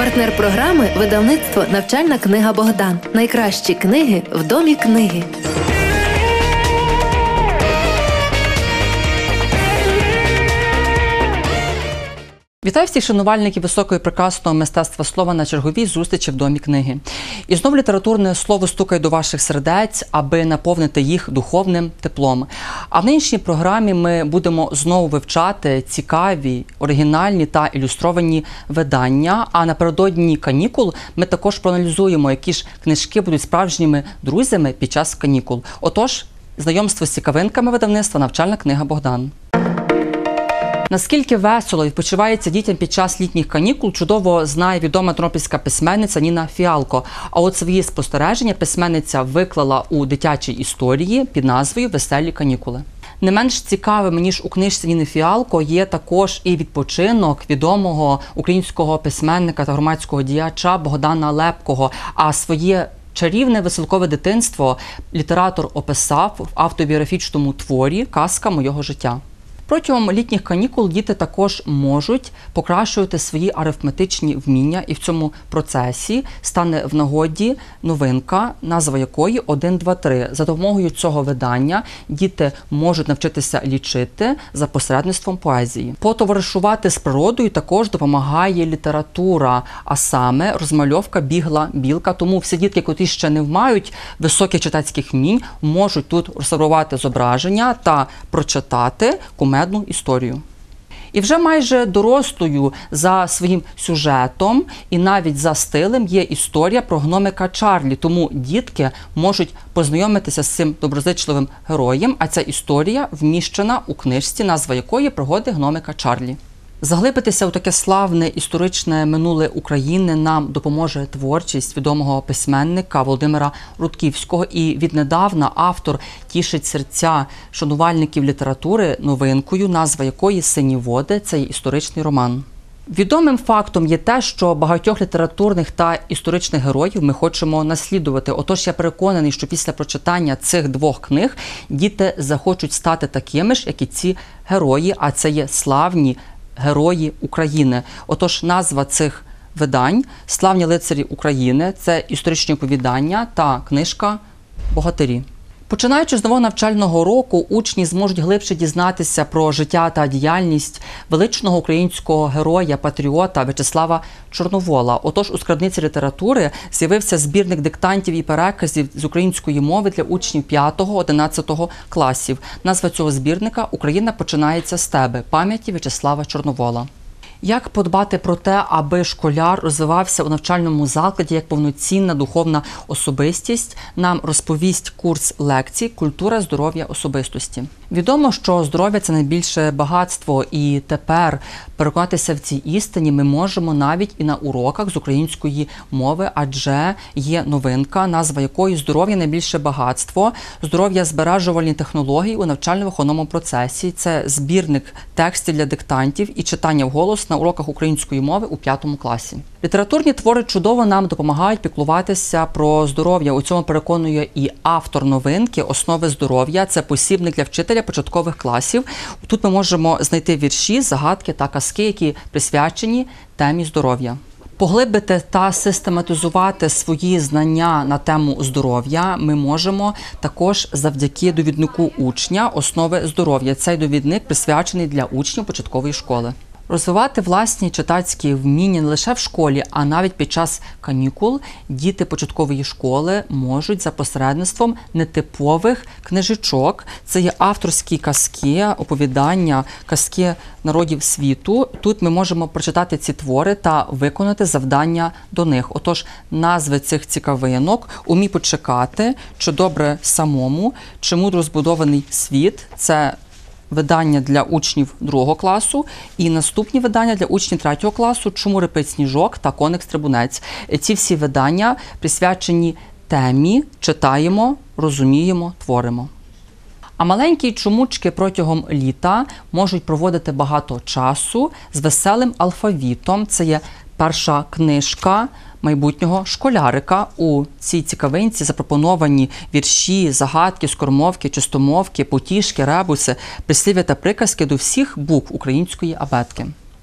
Партнер програми – видавництво «Навчальна книга Богдан». Найкращі книги в домі книги. Вітаю всіх шанувальників високого і прекрасного мистецтва слова на черговій зустрічі в Домі книги. І знов літературне слово стукає до ваших сердець, аби наповнити їх духовним теплом. А в нинішній програмі ми будемо знову вивчати цікаві, оригінальні та ілюстровані видання. А напередодні канікул ми також проаналізуємо, які ж книжки будуть справжніми друзями під час канікул. Отож, знайомство з цікавинками видавництва «Навчальна книга Богдан». Наскільки весело відпочивається дітям під час літніх канікул, чудово знає відома тернопільська письменниця Ніна Фіалко. А от свої спостереження письменниця виклала у дитячій історії під назвою «Веселі канікули». Не менш цікавим, ніж у книжці Ніни Фіалко, є також і відпочинок відомого українського письменника та громадського діяча Богдана Лепкого. А своє чарівне веселкове дитинство літератор описав в автобіографічному творі «Казка мого життя». Протягом літніх канікул діти також можуть покращувати свої арифметичні вміння, і в цьому процесі стане в нагоді новинка, назва якої 1, 2, 3. За допомогою цього видання діти можуть навчитися лічити за посередництвом поезії. Потоваришувати з природою також допомагає література, а саме розмальовка «Бігла білка». Тому всі дітки, які ще не мають високих читацьких вмінь, можуть тут реставрувати зображення та прочитати кумедну історію. І вже майже дорослою за своїм сюжетом і навіть за стилем є історія про гномика Чарлі. Тому дітки можуть познайомитися з цим доброзичливим героєм, а ця історія вміщена у книжці, назва якої «Пригоди гномика Чарлі». Заглибитися у таке славне історичне минуле України нам допоможе творчість відомого письменника Володимира Рудківського. І віднедавна автор тішить серця шанувальників літератури новинкою, назва якої «Сині води». Це є історичний роман. Відомим фактом є те, що багатьох літературних та історичних героїв ми хочемо наслідувати. Отож, я переконаний, що після прочитання цих двох книг діти захочуть стати такими ж, як і ці герої, а це є славні герої України. Отож, назва цих видань «Славні лицарі України» – це історичні оповідання та книжка «Богатирі». Починаючи з нового навчального року, учні зможуть глибше дізнатися про життя та діяльність величного українського героя-патріота В'ячеслава Чорновола. Отож, у скарбниці літератури з'явився збірник диктантів і переказів з української мови для учнів 5-11 класів. Назва цього збірника «Україна починається з тебе. Пам'яті В'ячеслава Чорновола». Як подбати про те, аби школяр розвивався у навчальному закладі як повноцінна духовна особистість, нам розповість курс лекцій «Культура здоров'я особистості». Відомо, що здоров'я – це найбільше багатство, і тепер переконатися в цій істині ми можемо навіть і на уроках з української мови, адже є новинка, назва якої «Здоров'я – найбільше багатство. Здоров'я збережувальні технології у навчально-виховному процесі». Це збірник текстів для диктантів і читання вголос на уроках української мови у 5 класі. Літературні твори чудово нам допомагають піклуватися про здоров'я. У цьому переконує і автор новинки «Основи здоров'я». Це посібник для вчителя початкових класів. Тут ми можемо знайти вірші, загадки та казки, які присвячені темі здоров'я. Поглибити та систематизувати свої знання на тему здоров'я ми можемо також завдяки довіднику учня «Основи здоров'я». Цей довідник присвячений для учнів початкової школи. Розвивати власні читацькі вміння не лише в школі, а навіть під час канікул діти початкової школи можуть за посередництвом нетипових книжечок. Це є авторські казки, оповідання, казки народів світу. Тут ми можемо прочитати ці твори та виконати завдання до них. Отож, назви цих цікавинок «Умій почекати», «Чи добре самому», «Чи мудро збудований світ» – це видання для учнів 2 класу і наступні видання для учнів 3 класу «Чому рипить сніжок» та «Коник-стрибунець». Ці всі видання присвячені темі «Читаємо, розуміємо, творимо». А маленькі чомучки протягом літа можуть проводити багато часу з веселим алфавітом. Це є перша книжка майбутнього школярика. У цій цікавинці запропоновані вірші, загадки, скоромовки, чистомовки, потішки, ребуси, прислів'я та приказки до всіх букв української абетки.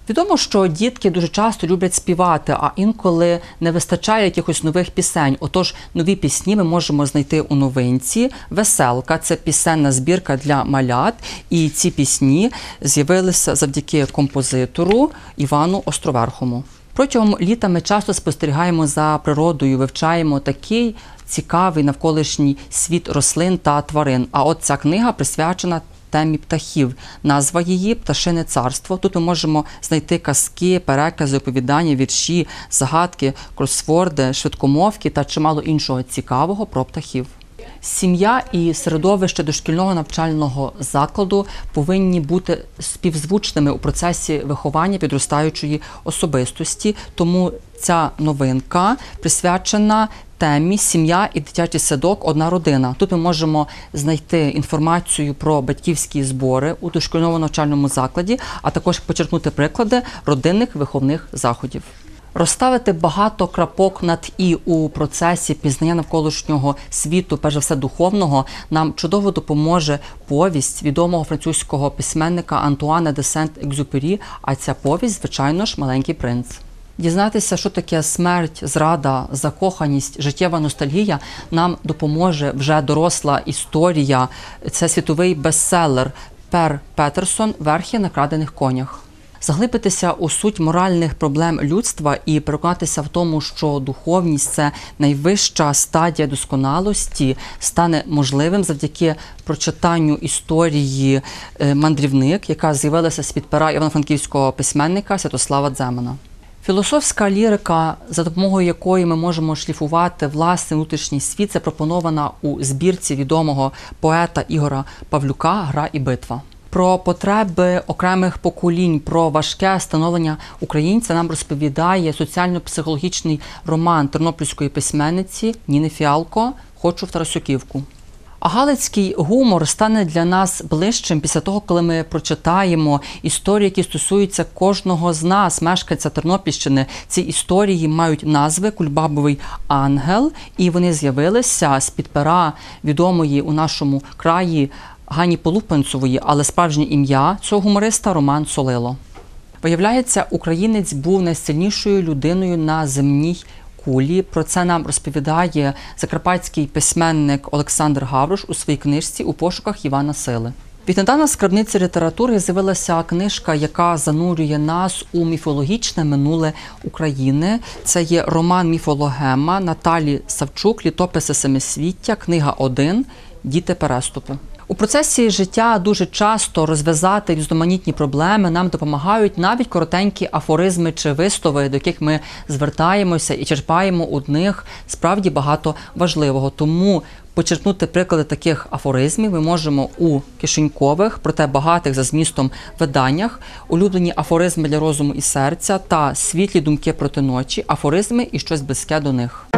Відомо, що дітки дуже часто люблять співати, а інколи не вистачає якихось нових пісень. Отож, нові пісні ми можемо знайти у новинці. «Веселка» – це пісенна збірка для малят, і ці пісні з'явилися завдяки композитору Івану Островерхому. Протягом літа ми часто спостерігаємо за природою, вивчаємо такий цікавий навколишній світ рослин та тварин. А от ця книга присвячена темі птахів. Назва її «Пташине царство». Тут ми можемо знайти казки, перекази, оповідання, вірші, загадки, кросворди, швидкомовки та чимало іншого цікавого про птахів. Сім'я і середовище дошкільного навчального закладу повинні бути співзвучними у процесі виховання підростаючої особистості, тому ця новинка присвячена темі «Сім'я і дитячий садок. Одна родина». Тут ми можемо знайти інформацію про батьківські збори у дошкільному навчальному закладі, а також почерпнути приклади родинних виховних заходів. Розставити багато крапок над «і» у процесі пізнання навколишнього світу, перш за все духовного, нам чудово допоможе повість відомого французького письменника Антуана де Сент-Екзюпері, а ця повість, звичайно ж, «Маленький принц». Дізнатися, що таке смерть, зрада, закоханість, життєва ностальгія, нам допоможе вже доросла історія. Це світовий бестселер Пер Петерсон «Верхи на крадених конях». Заглибитися у суть моральних проблем людства і переконатися в тому, що духовність – це найвища стадія досконалості, стане можливим завдяки прочитанню історії «Мандрівник», яка з'явилася з-під пера івано-франківського письменника Святослава Дземана. Філософська лірика, за допомогою якої ми можемо шліфувати власний внутрішній світ, запропонована у збірці відомого поета Ігора Павлюка «Гра і битва». Про потреби окремих поколінь, про важке становлення українця нам розповідає соціально-психологічний роман тернопільської письменниці Ніни Фіалко «Хочу в Тарасюківку». А галицький гумор стане для нас ближчим після того, коли ми прочитаємо історії, які стосуються кожного з нас, мешканця Тернопільщини. Ці історії мають назви «Кульбабовий ангел», і вони з'явилися з-під пера відомої у нашому краї Гані Полупанцевої, але справжнє ім'я цього гумориста – Роман Солило. Виявляється, українець був найсильнішою людиною на земній кулі. Про це нам розповідає закарпатський письменник Олександр Гаврош у своїй книжці «У пошуках Івана Сили». Віднедавна з скарбниці літератури з'явилася книжка, яка занурює нас у міфологічне минуле України. Це є роман «Міфологема» Наталі Савчук «Літописи Семисвіття», книга 1 «Діти переступу». У процесі життя дуже часто розв'язати різноманітні проблеми нам допомагають навіть коротенькі афоризми чи вислови, до яких ми звертаємося і черпаємо у них справді багато важливого. Тому почерпнути приклади таких афоризмів ми можемо у кишенькових, проте багатих за змістом виданнях, улюблені афоризми для розуму і серця та світлі думки проти ночі, афоризми і щось близьке до них.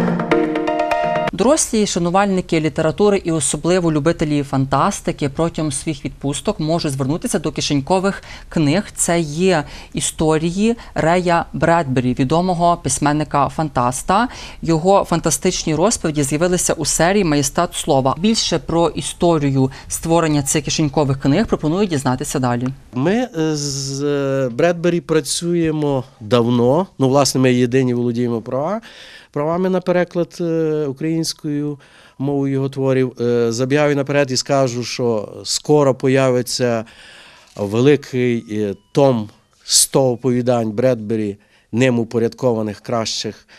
Дорослі шанувальники літератури і особливо любителі фантастики протягом своїх відпусток можуть звернутися до кишенькових книг. Це є історії Рея Бредбері, відомого письменника-фантаста. Його фантастичні розповіді з'явилися у серії «Маєстат слова». Більше про історію створення цих кишенькових книг пропоную дізнатися далі. Ми з Бредбері працюємо давно. Власне, ми єдині володіємо правами на переклад українською мовою його творів. Забігаю наперед і скажу, що скоро появиться великий том 100 оповідань Бредбері, ним упорядкованих кращих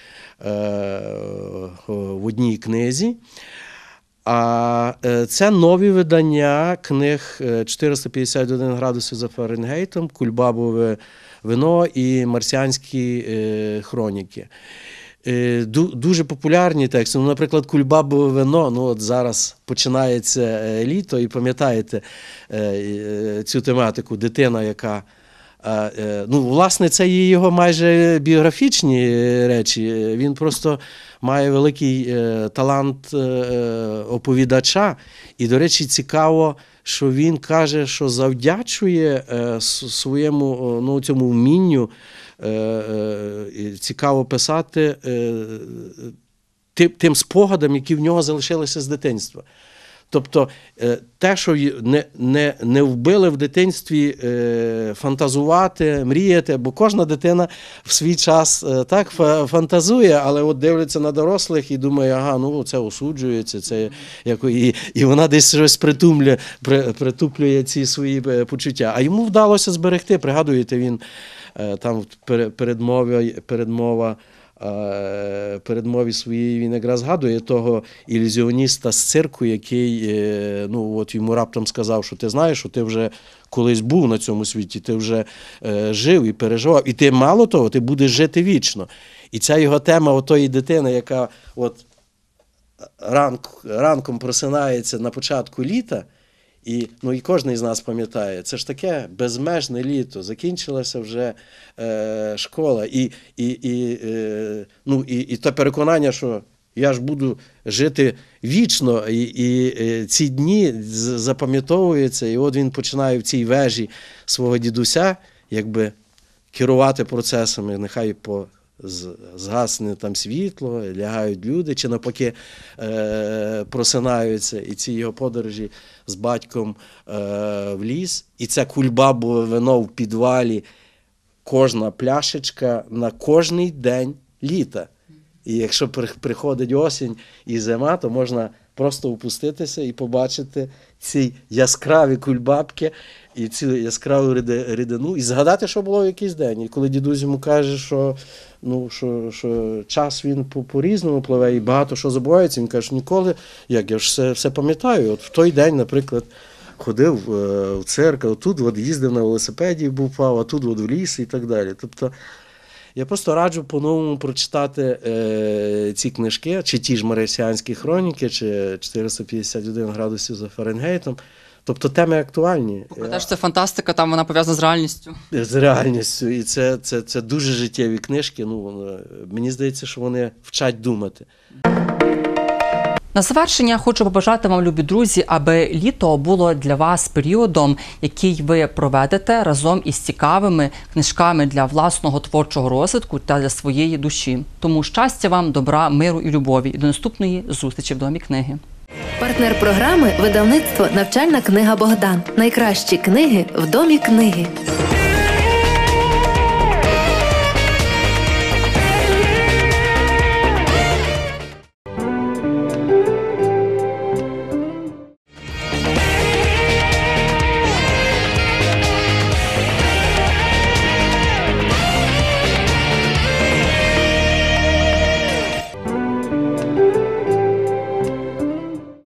в одній книзі. А це нові видання книг «451 градусів за Фаренгейтом», «Кульбабове вино» і «Марсіанські хроніки». Дуже популярні тексти. Наприклад, «Кульбабове вино», от зараз починається літо, і пам'ятаєте цю тематику, дитина, яка... власне, це є його майже біографічні речі. Він просто має великий талант оповідача. І, до речі, цікаво, що він каже, що завдячує своєму цьому вмінню цікаво писати тим спогадам, які в нього залишилися з дитинства. Тобто те, що не вбили в дитинстві фантазувати, мріяти, бо кожна дитина в свій час так фантазує, але от дивиться на дорослих і думає, ага, ну це осуджується, це і вона десь щось притуплює ці свої почуття. А йому вдалося зберегти, пригадуєте, він там в передмові своїй він якраз згадує того ілюзіоніста з цирку, який от йому раптом сказав, що ти знаєш, що ти вже колись був на цьому світі, ти вже жив і переживав, і ти мало того, ти будеш жити вічно. І ця його тема отої дитини, яка от ранком просинається на початку літа, і кожен з нас пам'ятає, це ж таке безмежне літо, закінчилася вже школа, і те переконання, що я ж буду жити вічно, і ці дні запам'ятовуються, і от він починає в цій вежі свого дідуся, якби керувати процесами, нехай згасне там світло, лягають люди, чи навпаки просинаються, і ці його подорожі з батьком в ліс, і це кульбабове вино в підвалі, кожна пляшечка на кожний день літа. І якщо приходить осінь і зима, то можна просто опуститися і побачити ці яскраві кульбабки і цю яскраву рідину, і згадати, що було в якийсь день. І коли дідусь йому каже, що час він по-різному пливе і багато що забувається, він каже, ніколи, я ж все пам'ятаю. От в той день, наприклад, ходив в цирк, тут от їздив на велосипеді, бував, а тут от в ліс і так далі. Тобто я просто раджу по-новому прочитати ці книжки, чи ті ж Марсіанські хроніки, чи 451 градусів за Фаренгейтом. Тобто теми актуальні. Теж це фантастика, там вона пов'язана з реальністю. З реальністю. І це дуже життєві книжки. Мені здається, що вони вчать думати. На завершення хочу побажати вам, любі друзі, аби літо було для вас періодом, який ви проведете разом із цікавими книжками для власного творчого розвитку та для своєї душі. Тому щастя вам, добра, миру і любові. І до наступної зустрічі в Домі книги. Партнер програми – видавництво «Навчальна книга Богдан». Найкращі книги в Домі книги.